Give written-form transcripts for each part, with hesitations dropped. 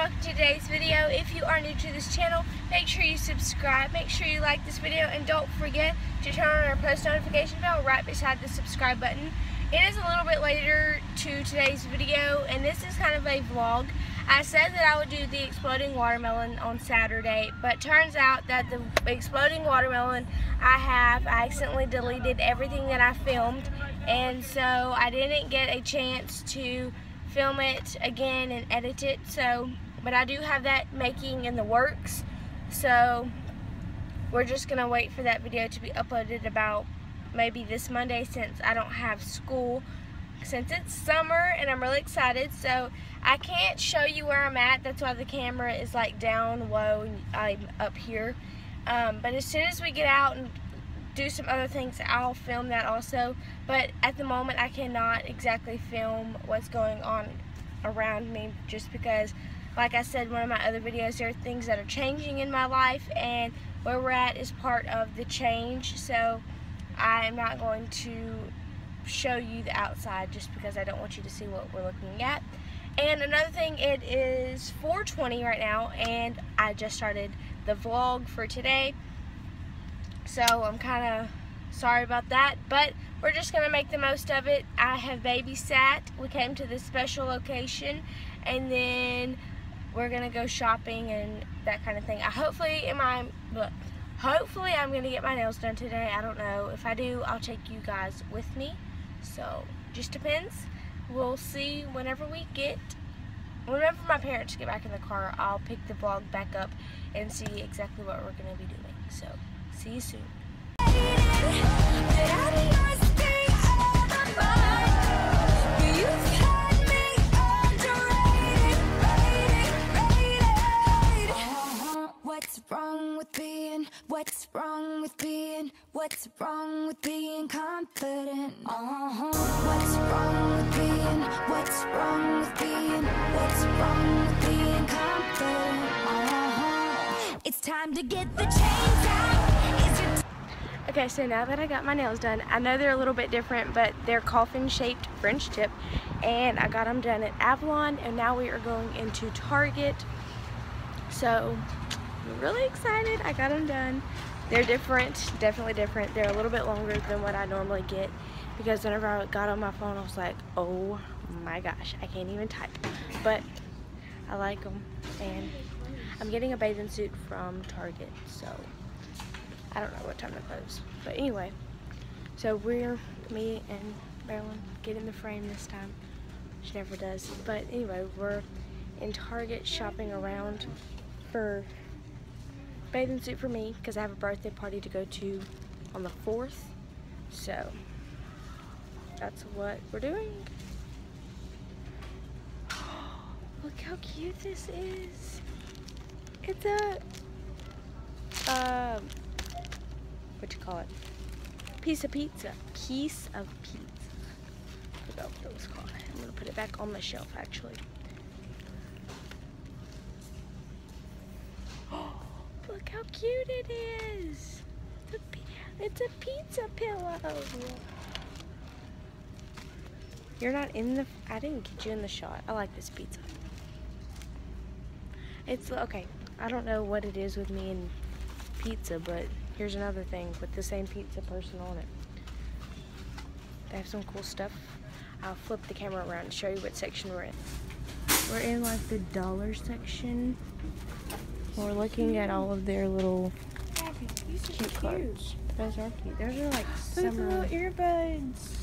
welcome to today's video. If you are new to this channel, make sure you subscribe, make sure you like this video, and don't forget to turn on our post notification bell right beside the subscribe button. It is a little bit later to today's video, and this is kind of a vlog. I said that I would do the exploding watermelon on Saturday, but turns out that the exploding watermelon I accidentally deleted everything that I filmed, and so I didn't get a chance to film it again and edit it. But I do have that making in the works, so we're just gonna wait for that video to be uploaded about maybe this Monday, since I don't have school, since it's summer and I'm really excited. So I can't show you where I'm at, that's why the camera is like down low and I'm up here, but as soon as we get out and do some other things, I'll film that also. But at the moment I cannot exactly film what's going on around me, just because, like I said in one of my other videos, there are things that are changing in my life, and where we're at is part of the change. So I am not going to show you the outside, just because I don't want you to see what we're looking at. And another thing, it is 4:20 right now, and I just started the vlog for today, so I'm kind of sorry about that, but we're just going to make the most of it. I have babysat. We came to this special location, and then we're going to go shopping and that kind of thing. Hopefully I'm going to get my nails done today. I don't know. If I do, I'll take you guys with me. So, just depends. We'll see whenever my parents get back in the car, I'll pick the vlog back up and see exactly what we're going to be doing. So, see you soon. What's wrong with being confident? What's wrong with being confident? It's time to get the chains out. Okay, so now that I got my nails done, I know they're a little bit different, but they're coffin-shaped French tip, and I got them done at Avalon, and now we are going into Target. So I'm really excited. I got them done. They're different, definitely different. They're a little bit longer than what I normally get, because whenever I got on my phone, I was like, oh my gosh, I can't even type. But I like them, and I'm getting a bathing suit from Target, so I don't know what time to close. But anyway, so me and Marilyn get in the frame this time. She never does. But anyway, we're in Target shopping around for bathing suit for me, because I have a birthday party to go to on the 4th. So that's what we're doing. Look how cute this is. It's a what you call it? Piece of pizza. Piece of pizza. I forgot what it was called. I'm gonna put it back on the shelf actually. Look how cute it is. It's a pizza pillow. You're not in the, I didn't get you in the shot. I like this pizza. It's okay. I don't know what it is with me and pizza, but here's another thing with the same pizza person on it. They have some cool stuff. I'll flip the camera around and show you what section we're in. We're in like the dollar section. We're looking at all of their little cute cards. Those are cute. Those are like summer. Look at the little earbuds.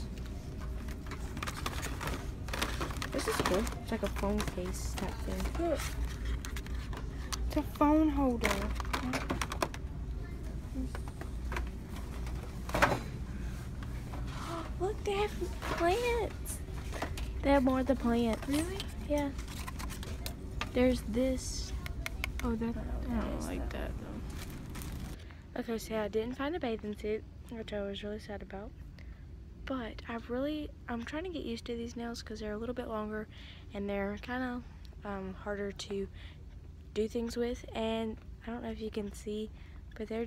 This is cool. It's like a phone case type thing. Look. It's a phone holder. Look, they have plants. They have more of the plants. Really? Yeah. There's this. Oh, that, I don't like that though. Okay, so yeah, I didn't find a bathing suit, which I was really sad about. But I'm trying to get used to these nails, because they're a little bit longer and they're kind of harder to do things with. And I don't know if you can see, but they're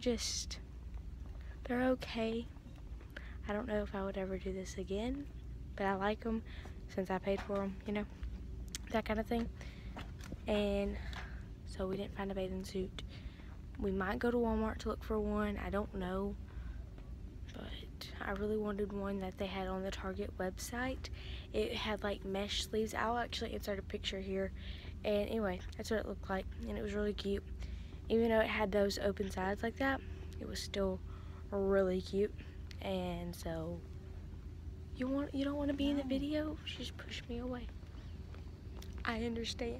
okay. I don't know if I would ever do this again, but I like them since I paid for them, you know, that kind of thing. and so we didn't find a bathing suit. We might go to Walmart to look for one, I don't know, but I really wanted one that they had on the Target website. It had like mesh sleeves. I'll actually insert a picture here, and anyway, that's what it looked like, and it was really cute. Even though it had those open sides like that, it was still really cute. And so you don't want to be in the video? She just pushed me away. I understand.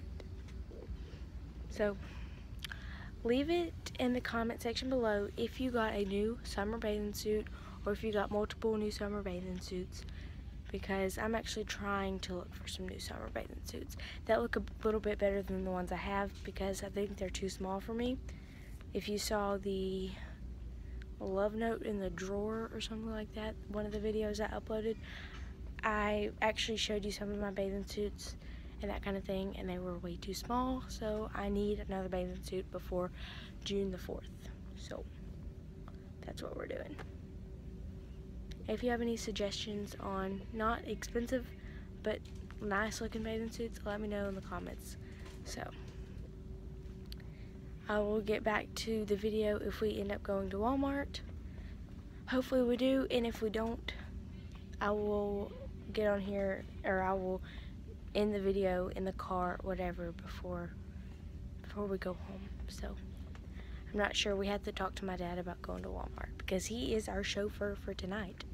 So leave it in the comment section below if you got a new summer bathing suit or if you got multiple new summer bathing suits, because I'm actually trying to look for some new summer bathing suits that look a little bit better than the ones I have, because I think they're too small for me. If you saw the love note in the drawer or something like that, one of the videos I uploaded, I actually showed you some of my bathing suits and that kind of thing, and they were way too small, so I need another bathing suit before June the 4th. So that's what we're doing. If you have any suggestions on not expensive but nice looking bathing suits, let me know in the comments. So I will get back to the video if we end up going to Walmart. Hopefully we do, and if we don't, I will get on here, or I will end the video in the car, whatever, before we go home. So I'm not sure. We have to talk to my dad about going to Walmart because he is our chauffeur for tonight.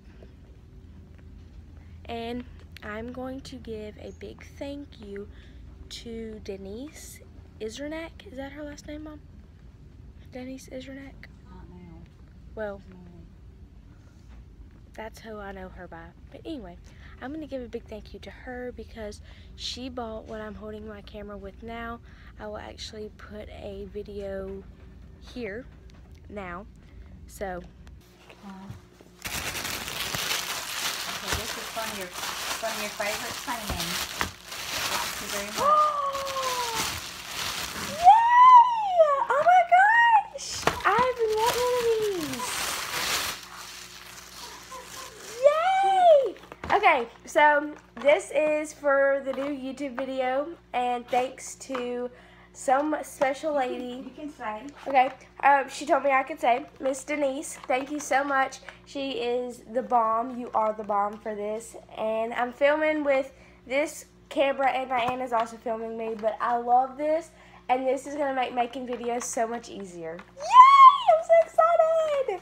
And I'm going to give a big thank you to Denise Isranek. Is that her last name, Mom? Denise Isranek? Not now. Well, that's who I know her by. But anyway, I'm going to give a big thank you to her because she bought what I'm holding my camera with now. I will actually put a video here now. So, Okay, this is one of your favorite paintings. Thank you very much. Yay! Oh my gosh! I've been wanting one of these. Yay! Okay, so this is for the new YouTube video, and thanks to some special lady. You can say. Okay, she told me I could say, Miss Denise, thank you so much. She is the bomb. You are the bomb for this. And I'm filming with this camera, and my aunt is also filming me, but I love this, and this is going to make making videos so much easier. Yay! I'm so excited!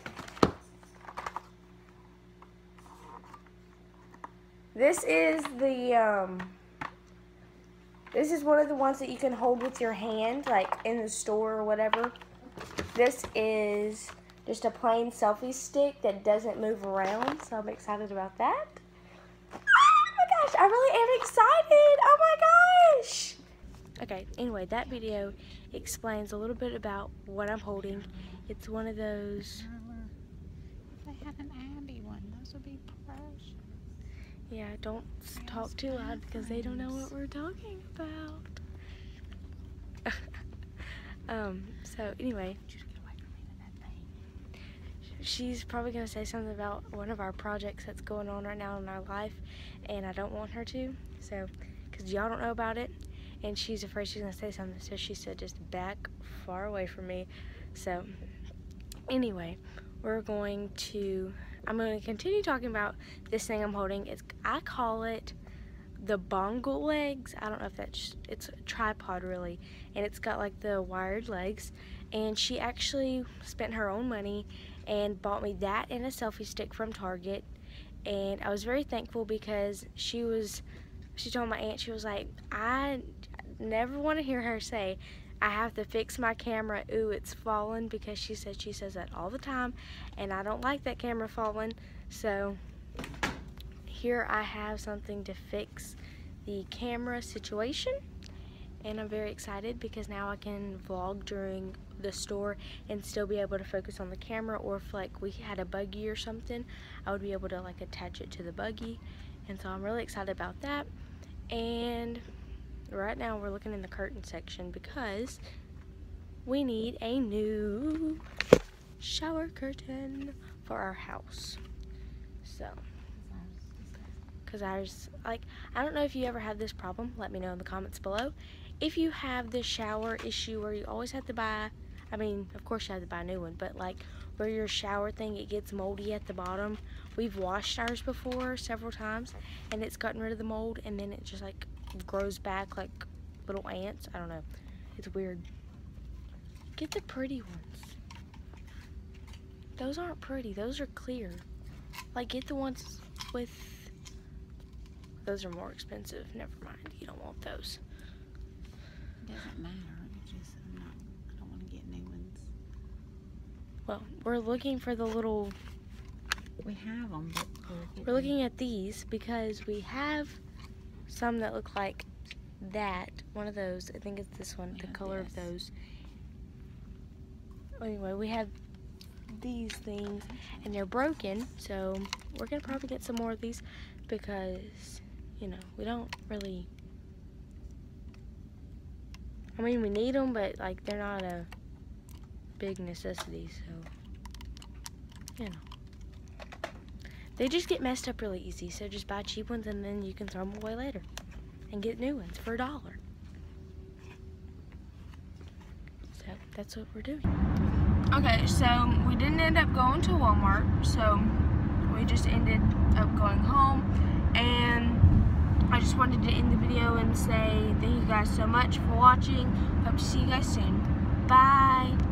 This is the, this is one of the ones that you can hold with your hand, like in the store or whatever. This is just a plain selfie stick that doesn't move around, so I'm excited about that. Oh my gosh, I really am excited. Oh my gosh. Okay, anyway, that video explains a little bit about what I'm holding. It's one of those... They had an Abby one. Those would be precious. Yeah, don't talk too loud because they don't know what we're talking about. So anyway, she's probably going to say something about one of our projects that's going on right now in our life, and I don't want her to, so, because y'all don't know about it, and she's afraid she's going to say something, so she said just back far away from me. So anyway, I'm going to continue talking about this thing I'm holding. I call it the bongo legs. I don't know if it's a tripod really, and it's got like the wired legs, and she actually spent her own money and bought me that and a selfie stick from Target, and I was very thankful because she told my aunt, she was like, I never want to hear her say I have to fix my camera, ooh, it's fallen, because she says that all the time, and I don't like that camera falling. So here I have something to fix the camera situation, and I'm very excited because now I can vlog during the store and still be able to focus on the camera, or if like we had a buggy or something, I would be able to like attach it to the buggy, and so I'm really excited about that. And right now we're looking in the curtain section because we need a new shower curtain for our house. So, because ours, like, I don't know if you ever had this problem, let me know in the comments below. if you have this shower issue where you always have to buy, I mean, of course you have to buy a new one, but like where your shower thing, it gets moldy at the bottom. We've washed ours before several times, and it's gotten rid of the mold, and then it just like grows back like little ants. I don't know. It's weird. Get the pretty ones. Those aren't pretty. Those are clear. Like, get the ones with... Those are more expensive. Never mind. You don't want those. It doesn't matter. It's just, I don't want to get new ones. Well, we're looking for the little... We have them, but we're looking at these because we have some that look like that. One of those. I think it's this one. The color of those. Anyway, we have these things and they're broken, so we're gonna probably get some more of these because, you know, we don't really, I mean, we need them, but like they're not a big necessity, so, you know, they just get messed up really easy. So just buy cheap ones and then you can throw them away later and get new ones for $1. So that's what we're doing. Okay, so we didn't end up going to Walmart, so we just ended up going home, and I just wanted to end the video and say thank you guys so much for watching. Hope to see you guys soon. Bye!